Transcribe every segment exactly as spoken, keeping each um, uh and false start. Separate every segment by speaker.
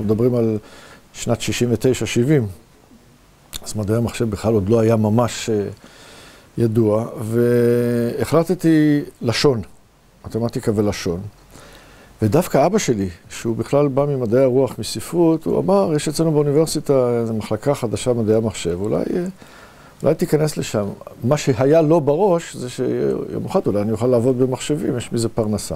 Speaker 1: מדברים על שנת שישים ותשע שבעים, אז מדעי המחשב בכלל עוד לא היה ממש ידוע, והחלטתי לשון, מתמטיקה ולשון. ודווקא אבא שלי, שהוא בכלל בא ממדעי הרוח מספרות, הוא אמר, יש אצלנו באוניברסיטה איזו מחלקה חדשה מדעי המחשב, אולי, אולי תיכנס לשם. מה שהיה לו בראש זה שיום אחד אולי אני אוכל לעבוד במחשבים, יש מזה פרנסה.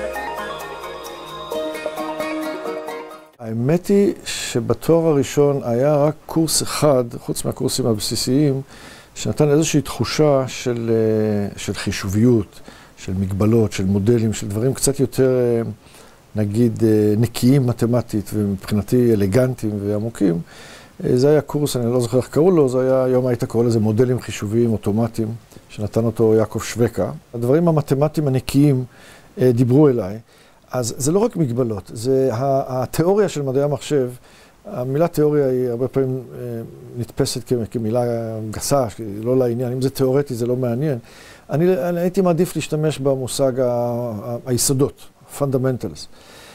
Speaker 1: האמת היא שבתואר הראשון היה רק קורס אחד, חוץ מהקורסים הבסיסיים, שנתן איזושהי תחושה של, של חישוביות, של מגבלות, של מודלים, של דברים קצת יותר, נגיד, נקיים מתמטית ומבחינתי אלגנטיים ועמוקים. זה היה קורס, אני לא זוכר איך קראו לו, זה היה, היום היית קורא לזה מודלים חישוביים אוטומטיים, שנתן אותו יעקב שווקה. הדברים המתמטיים הנקיים דיברו אליי. אז זה לא רק מגבלות, זה התיאוריה של מדעי המחשב. המילה תיאוריה היא הרבה פעמים נתפסת כמילה גסה, לא לעניין. אם זה תיאורטי זה לא מעניין. אני, אני הייתי מעדיף להשתמש במושג ה, היסודות, fundamentals.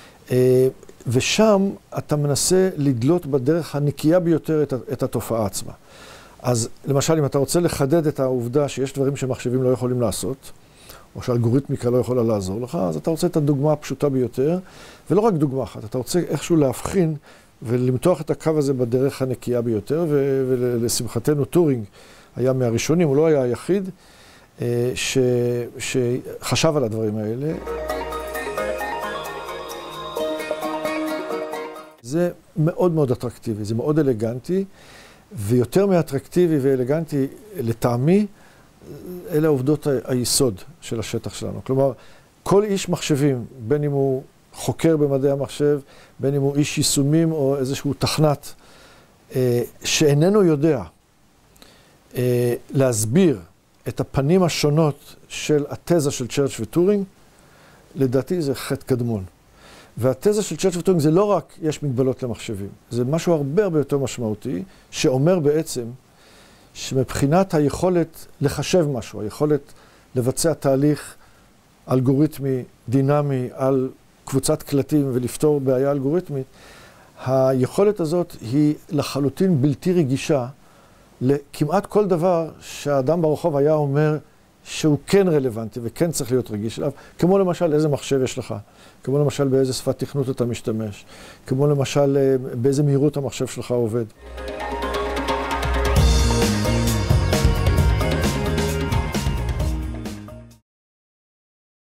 Speaker 1: ושם אתה מנסה לדלות בדרך הנקייה ביותר את, את התופעה עצמה. אז למשל, אם אתה רוצה לחדד את העובדה שיש דברים שמחשבים לא יכולים לעשות, או שאלגוריתמיקה לא יכולה לעזור לך, אז אתה רוצה את הדוגמה הפשוטה ביותר, ולא רק דוגמה אחת, אתה רוצה איכשהו להבחין ולמתוח את הקו הזה בדרך הנקייה ביותר, ולשמחתנו טורינג היה מהראשונים, הוא לא היה היחיד, ש... שחשב על הדברים האלה. זה מאוד מאוד אטרקטיבי, זה מאוד אלגנטי, ויותר מאטרקטיבי ואלגנטי לטעמי, אלה העובדות היסוד של השטח שלנו. כלומר, כל איש מחשבים, בין אם הוא חוקר במדעי המחשב, בין אם הוא איש יישומים או איזשהו תכנת, שאיננו יודע להסביר את הפנים השונות של התזה של צ'רץ' וטורינג, לדעתי זה חטא קדמון. והתזה של צ'רץ' וטורינג זה לא רק יש מגבלות למחשבים, זה משהו הרבה הרבה יותר משמעותי, שאומר בעצם שמבחינת היכולת לחשב משהו, היכולת לבצע תהליך אלגוריתמי, דינמי, על קבוצת קלטים ולפתור בעיה אלגוריתמית, היכולת הזאת היא לחלוטין בלתי רגישה לכמעט כל דבר שהאדם ברחוב היה אומר שהוא כן רלוונטי וכן צריך להיות רגיש אליו, כמו למשל איזה מחשב יש לך, כמו למשל באיזה שפת תכנות אתה משתמש, כמו למשל באיזה מהירות המחשב שלך עובד.